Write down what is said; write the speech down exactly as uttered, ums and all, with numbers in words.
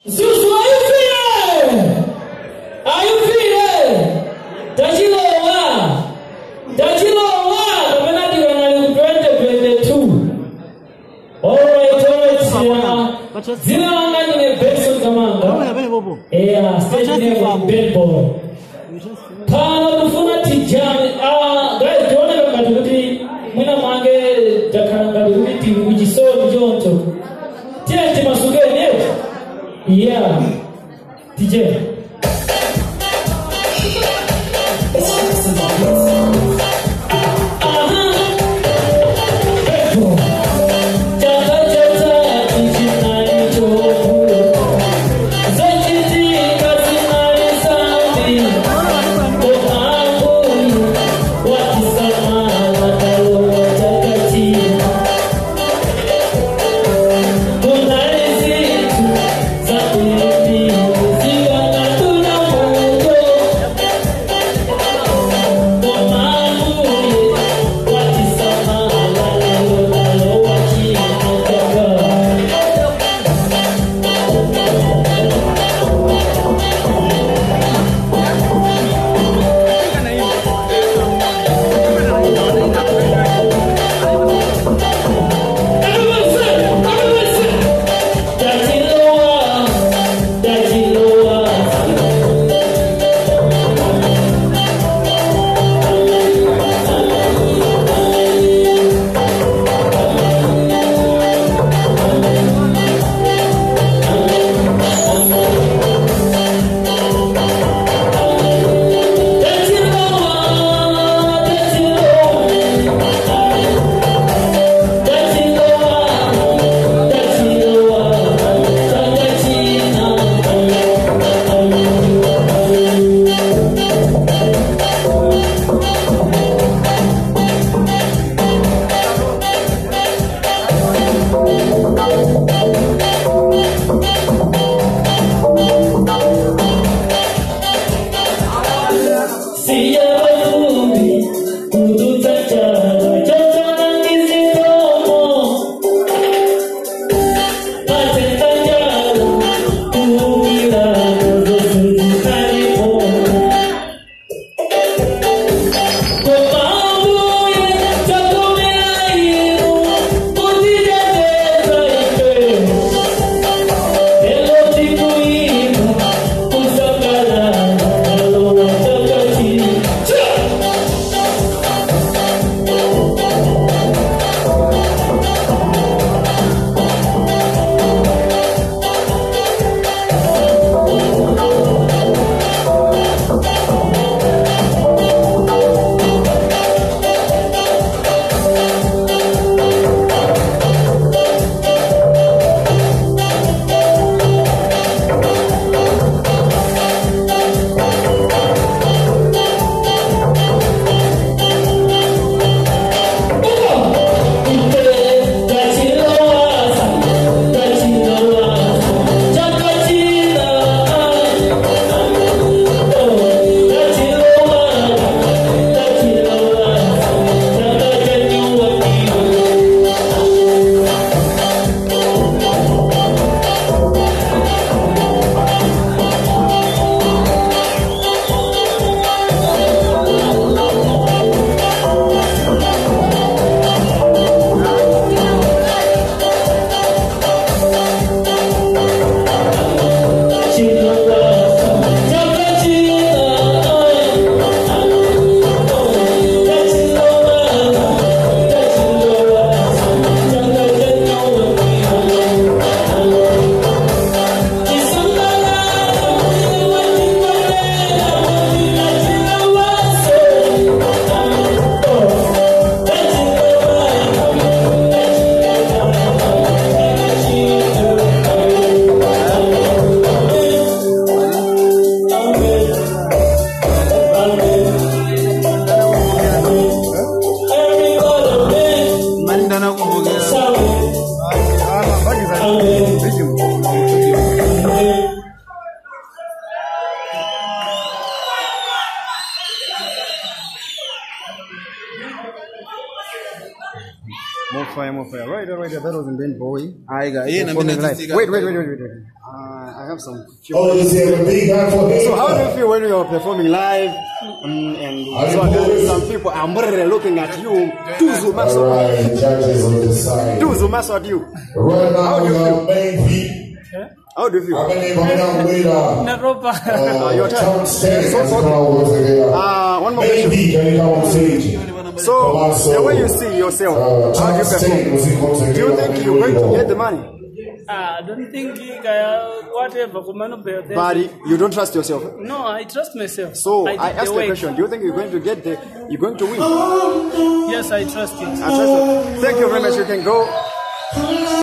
Zuzu, are you feeling? Are you feeling? Tajilowa. Tajilowa. Kapenati wanali twenty twenty-two. Alright, alright. Zina wangani ne Benson Kamanga. Yeah, station name of Ben Boy. Pano tufuna tijani. Ah, guys, tuone kama tukuti muna mange dakanga tukuti ujiso mjonto. Tia tima sugeni yetu. Yeah, D J. More fire, more fire. Right, right, that was in Ben Bowie. I got yeah, wait, wait, wait, wait, wait, wait. I have some. Few Oh, you say a big hand for him. So how do you feel when you're performing live um, and so some people are looking at you? Tuzu maso. Alright, judges on the side. Tuzu maso at you. Right now, we have main feet. How do you feel? I'm going to uh, your turn. Uh, one more Main question. feet, can you come on stage? So, Come on, so, the way you see yourself, uh, how do you State, was it perform? going to Do you get think on you're going to the get the money? I don't think uh, whatever. But you don't trust yourself. No, I trust myself. So I, did asked the you a work. question. Do you think you're going to get the? You're going to win? Yes, I trust it. I trust you. Thank you very much. You can go.